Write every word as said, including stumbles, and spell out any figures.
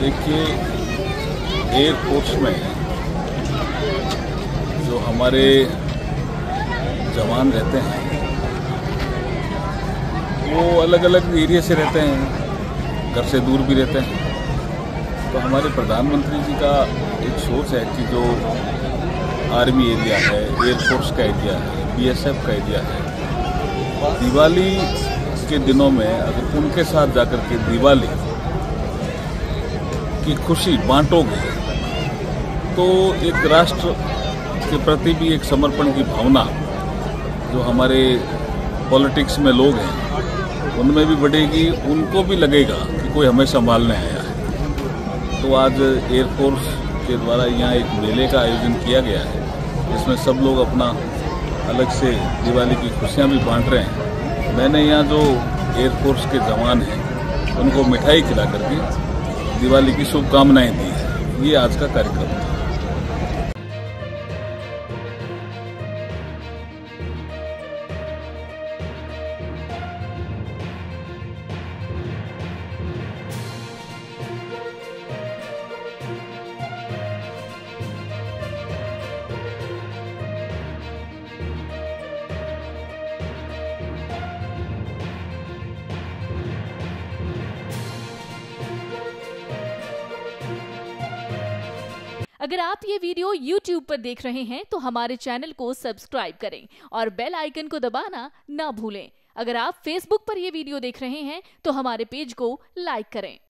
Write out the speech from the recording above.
देखिए, एयरफोर्स में जो हमारे जवान रहते हैं वो अलग अलग एरिया से रहते हैं, घर से दूर भी रहते हैं। तो हमारे प्रधानमंत्री जी का एक सोच है कि जो आर्मी एरिया है, एयरफोर्स का एरिया है, बीएसएफ का एरिया है, दिवाली के दिनों में अगर उनके साथ जाकर के दिवाली की खुशी बांटोगे तो एक राष्ट्र के प्रति भी एक समर्पण की भावना जो हमारे पॉलिटिक्स में लोग हैं उनमें भी बढ़ेगी, उनको भी लगेगा कि कोई हमें संभालने आया है। तो आज एयरफोर्स के द्वारा यहाँ एक मेले का आयोजन किया गया है, जिसमें सब लोग अपना अलग से दिवाली की खुशियाँ भी बांट रहे हैं। मैंने यहाँ जो एयरफोर्स के जवान हैं उनको मिठाई खिला करके दिवाली की शुभकामनाएं दी है। ये आज का कार्यक्रम है। अगर आप ये वीडियो YouTube पर देख रहे हैं तो हमारे चैनल को सब्सक्राइब करें और बेल आइकन को दबाना ना भूलें। अगर आप Facebook पर ये वीडियो देख रहे हैं तो हमारे पेज को लाइक करें।